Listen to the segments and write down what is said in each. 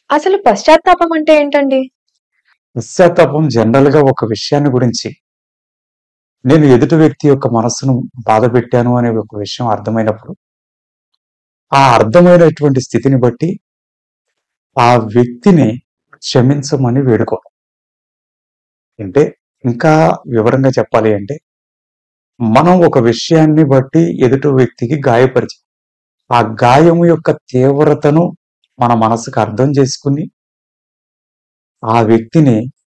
అసలు పశ్చాత్తాపం అంటే ఏంటండి? పశ్చాత్తాపం జనరల్‌గా ఒక విషయాన్ని గురించి నేను ఎదుటి వ్యక్తి యొక్క మనస్సును బాధపెట్టాను అనే ఒక విషయం అర్థమైనప్పుడు, ఆ అర్థమైనటువంటి స్థితిని బట్టి ఆ వ్యక్తిని క్షమించమని వేడుకోవడం. అంటే ఇంకా వివరంగా చెప్పాలి అంటే, మనం ఒక విషయాన్ని బట్టి ఎదుటి వ్యక్తికి గాయపరిచాం. ఆ గాయము యొక్క తీవ్రతను మన మనసుకు అర్థం చేసుకొని, ఆ వ్యక్తిని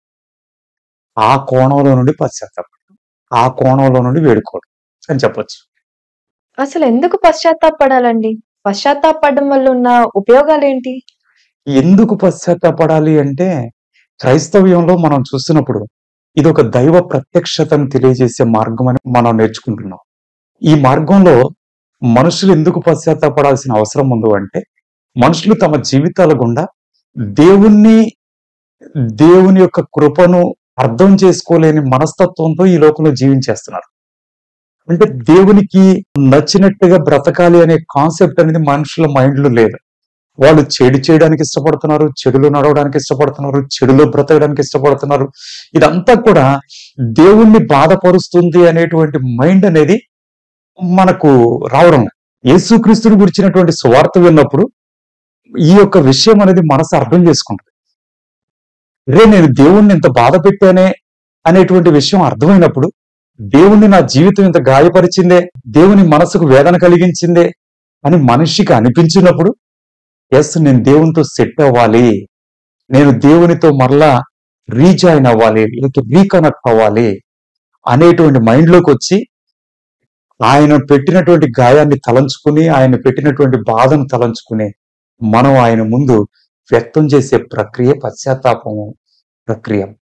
ఆ కోణంలో నుండి పశ్చాత్తాపడడం. ఆ కోణంలో నుండి వేడుకోవడం అని చెప్పొచ్చు. అసలెందుకు పశ్చాత్తాపపడాలండి? పశ్చాత్తాపపడడం వల్లున్న ఉపయోగాలేంటి? ఎందుకు పశ్చాత్తాపడాలి అంటే, క్రైస్తవ్యంలో మనం చూస్తున్నప్పుడు ఇదొక దైవ ప్రత్యక్షతను తెలియజేసే మార్గం అని మనం నేర్చుకుంటున్నాం. ఈ మార్గంలో మనుషులు ఎందుకు పశ్చాత్తాపడాల్సిన అవసరం ఉంది అంటే, మనుషులు తమ జీవితాల గుండా దేవుణ్ణి, దేవుని యొక్క కృపను అర్థం చేసుకోలేని మనస్తత్వంతో ఈ లోకంలో జీవించేస్తున్నారు. అంటే దేవునికి నచ్చినట్టుగా బ్రతకాలి అనే కాన్సెప్ట్ అనేది మనుషుల మైండ్‌లో లేదు. వాళ్ళు చెడు చేయడానికి ఇష్టపడుతున్నారు. చెడులో నడవడానికి ఇష్టపడుతున్నారు. చెడులో బ్రతకడానికి ఇష్టపడుతున్నారు. ఇదంతా కూడా దేవుణ్ణి బాధపరుస్తుంది అనేటువంటి మైండ్ అనేది మనకు రావడం లేదు. యేసుక్రీస్తుని గురించినటువంటి సువార్త విన్నప్పుడు ఈ యొక్క విషయం అనేది మనసు అర్థం చేసుకుంటది. నేను దేవుణ్ణి ఇంత బాధ పెట్టానే అనేటువంటి విషయం అర్థమైనప్పుడు, దేవుణ్ణి నా జీవితం ఇంత గాయపరిచిందే, దేవుని మనసుకు వేదన కలిగించిందే అని మనిషికి అనిపించినప్పుడు, నేను దేవునితో సెట్ అవ్వాలి. నేను దేవునితో మరలా రీజాయిన్ అవ్వాలి. రీకనెక్ట్ అవ్వాలి అనేటువంటి మైండ్‌లోకొచ్చి, ఆయన పెట్టినటువంటి గాయాన్ని తలంచుకుని, ఆయన పెట్టినటువంటి బాధను తలంచుకుని, మనం ఆయన ముందు వ్యక్తం చేసే ప్రక్రియ పశ్చాత్తాపము ప్రక్రియ.